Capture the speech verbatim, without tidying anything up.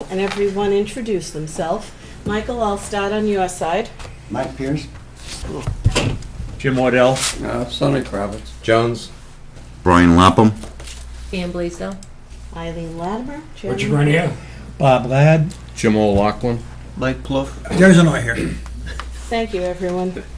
and everyone introduce themselves. Michael, I'll start on your side. Mike Pierce. Jim Waddell. Uh, Sonny Kravitz. Jones. Brian Lapham. Ann Blaisdell. Eileen Latimer. Richard Chairman. Grenier. Bob Ladd. Jim O'Loughlin. Mike Plouffe. There's an I here. Thank you, everyone.